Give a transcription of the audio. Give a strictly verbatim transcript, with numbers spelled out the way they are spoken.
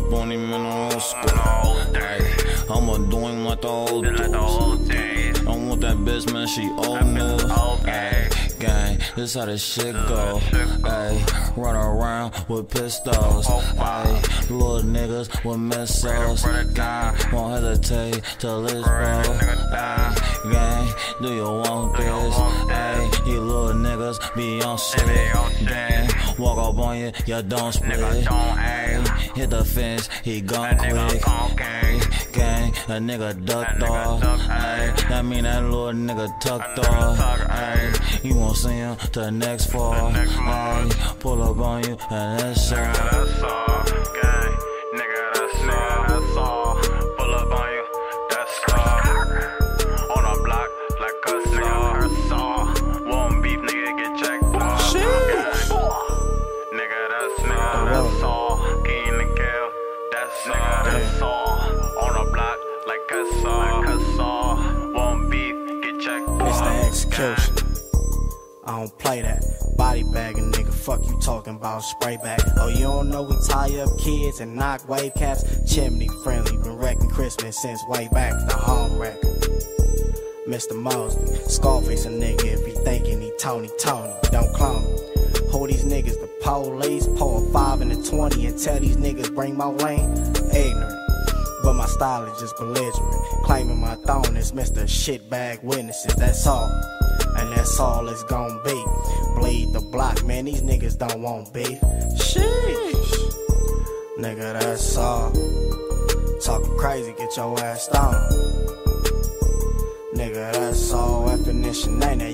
up on him in the old school. Ay, I'ma do him like the old dudes. I want that bitch, man, she old news. Ay, gang, this how this shit go. Ay, run around with pistols. Ay, little niggas with missiles. Gang, won't hesitate till it's bro. Ay, gang, do you want this? Ay, you little niggas be on shit. Gang, walk up on you, you don't split. Ay, hit the fence, he gone quick. Ay, gang, a nigga ducked off. Ay, that mean that little nigga tucked off. Ay, you won't see him till next fall. Ay, pull up on you and that's all. That's all, gang. Nigga, that's all. That's all. Pull up on you, that's all. On a block like a saw. That's all. Won't beef, nigga, get checked off. Nigga, that's all. That's all. King and kill. That's all. That's all. On a block like a saw. Like a saw. Won't beef, get checked off. It's the execution. I don't play that. Body bagging, nigga, fuck you talking about spray back. Oh, you don't know we tie up kids and knock wave caps? Chimney friendly, been wrecking Christmas since way back, the home wreck. Mister Mosley, Scarface a nigga if he thinking he Tony Tony, don't clone him. Who these niggas, the police, pour a five in the twenty and tell these niggas bring my lane? Ignorant, but my style is just belligerent. Claiming my throne is Mister Shitbag Witnesses, that's all. And that's all it's gon' be. Bleed the block, man, these niggas don't want beef. Sheesh. Nigga, that's all. Talking crazy, get your ass down. Nigga, that's all. Definition ain't that